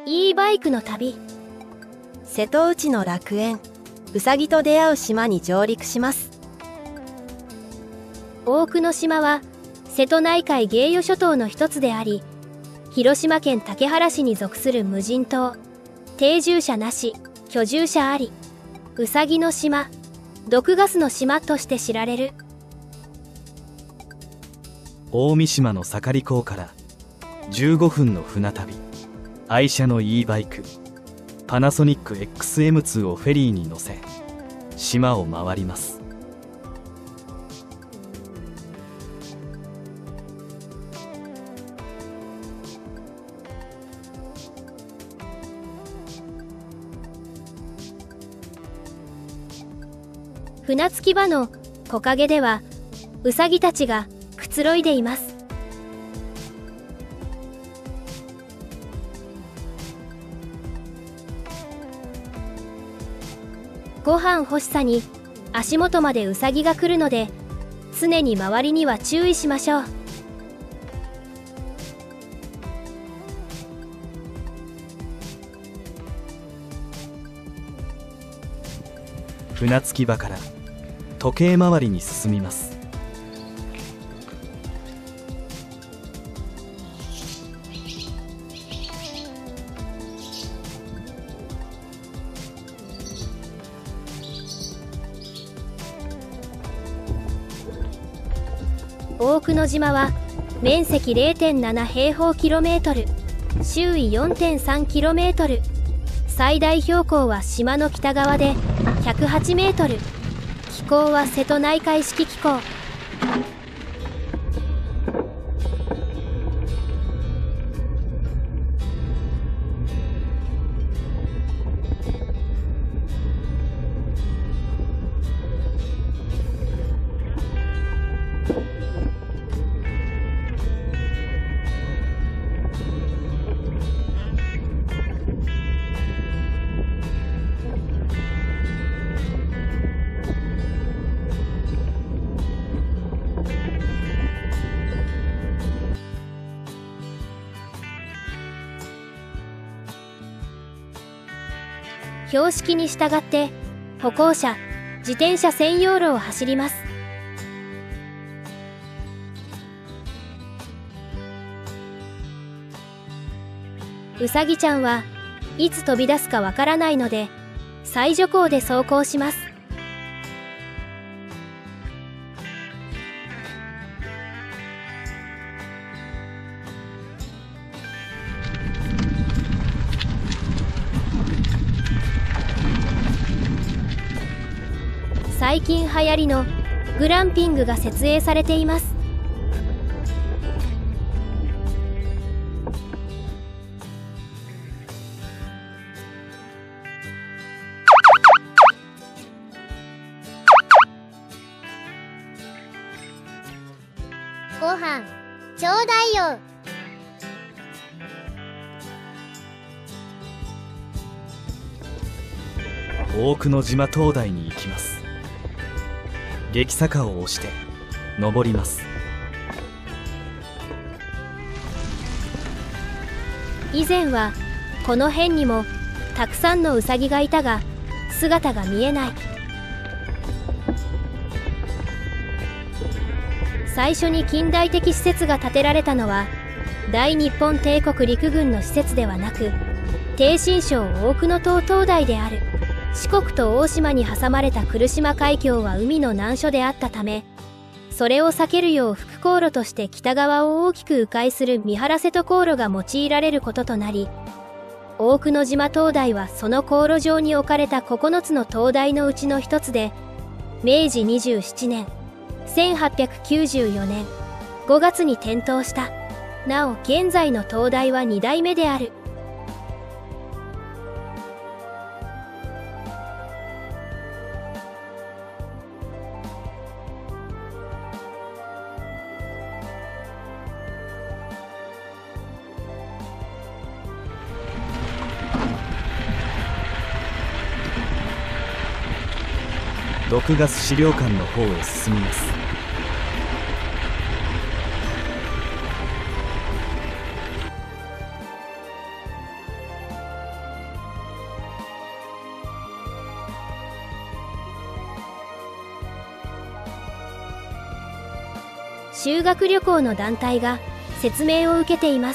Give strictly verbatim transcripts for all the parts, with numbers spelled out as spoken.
E バイクの旅。 瀬戸内の楽園、ウサギと出会う島に上陸します。 大久野島は瀬戸内海芸予諸島の一つであり、広島県竹原市に属する無人島。定住者なし、居住者あり、うさぎの島、毒ガスの島として知られる。 大三島の盛り港からじゅうごふんの船旅。愛車の E バイクパナソニック エックスエムツー をフェリーに乗せ島を回ります。 船着き場の木陰ではうさぎたちがくつろいでいます。ご飯欲しさに足元までウサギが来るので、常に周りには注意しましょう。 船着き場から時計回りに進みます。 大久野島は面積 れいてんなな 平方キロメートル、周囲 よんてんさんキロメートル、最大標高は島の北側でひゃくはちメートル、気候は瀬戸内海式気候。標識に従って歩行者、自転車専用路を走ります。うさぎちゃんはいつ飛び出すかわからないので最徐行で走行します。最近流行りのグランピングが設営されています。 ご飯ちょうだいよ。 大久野島灯台に行きます。激坂を押して登ります。 以前はこの辺にもたくさんのウサギがいたが姿が見えない。最初に近代的施設が建てられたのは大日本帝国陸軍の施設ではなく、逓信省大久野島灯台である。四国と大島に挟まれた来島海峡は海の難所であったため、それを避けるよう副航路として北側を大きく迂回する三原瀬戸航路が用いられることとなり、大久野島灯台はその航路上に置かれたここのつの灯台のうちの一つで、明治にじゅうななねんせんはっぴゃくきゅうじゅうよねんごがつに点灯した。なお現在の灯台はにだいめである。 毒ガス資料館の方へ進みます。 修学旅行の団体が説明を受けています。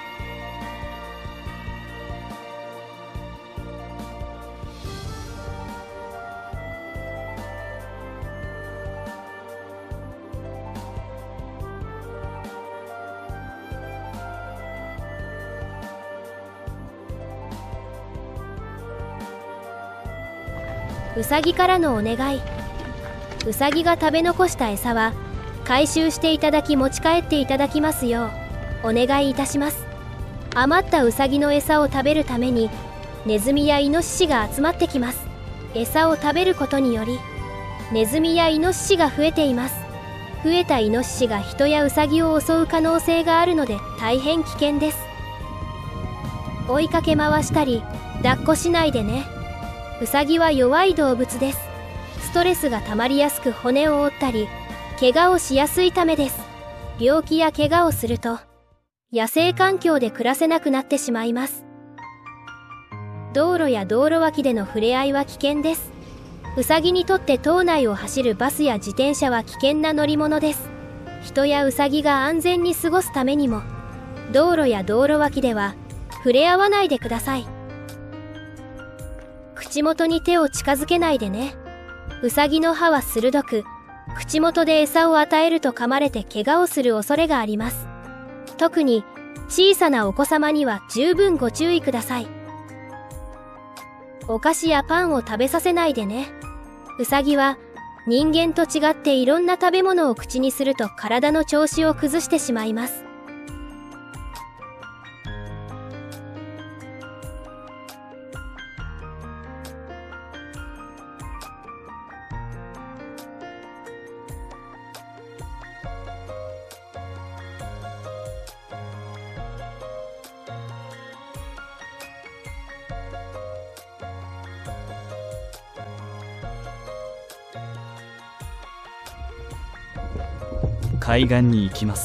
うさぎからのお願い。うさぎが食べ残した餌は回収していただき持ち帰っていただきますようお願いいたします。余ったうさぎの餌を食べるためにネズミやイノシシが集まってきます。餌を食べることによりネズミやイノシシが増えています。増えたイノシシが人やウサギを襲う可能性があるので大変危険です。追いかけ回したり抱っこしないでね。ウサギは弱い動物です。ストレスが溜まりやすく骨を折ったり怪我をしやすいためです。病気や怪我をすると野生環境で暮らせなくなってしまいます。道路や道路脇での触れ合いは危険です。ウサギにとって島内を走るバスや自転車は危険な乗り物です。人やウサギが安全に過ごすためにも道路や道路脇では触れ合わないでください。口元に手を近づけないでね。ウサギの歯は鋭く、口元で餌を与えると噛まれて怪我をする恐れがあります。特に小さなお子様には十分ご注意ください。お菓子やパンを食べさせないでね。ウサギは人間と違っていろんな食べ物を口にすると体の調子を崩してしまいます。 海岸に行きます。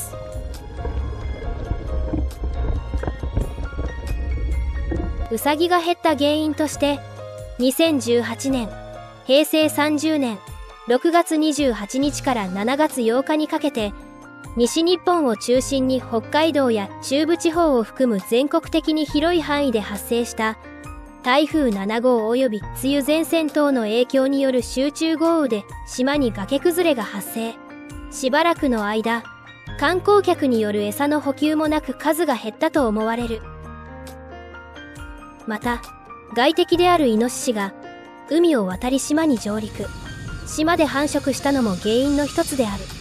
ウサギが減った原因としてにせんじゅうはちねんへいせいさんじゅうねんろくがつにじゅうはちにちからしちがつようかにかけて西日本を中心に北海道や中部地方を含む全国的に広い範囲で発生した台風ななごう及び梅雨前線等の影響による集中豪雨で島に崖崩れが発生。しばらくの間、観光客による餌の補給もなく数が減ったと思われる。また、外敵であるイノシシが海を渡り島に上陸。島で繁殖したのも原因の一つである。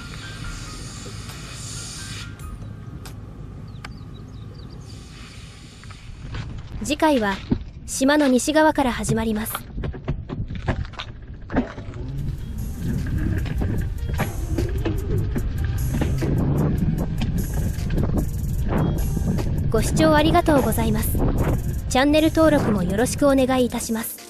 次回は島の西側から始まります。ご視聴ありがとうございます。チャンネル登録もよろしくお願いいたします。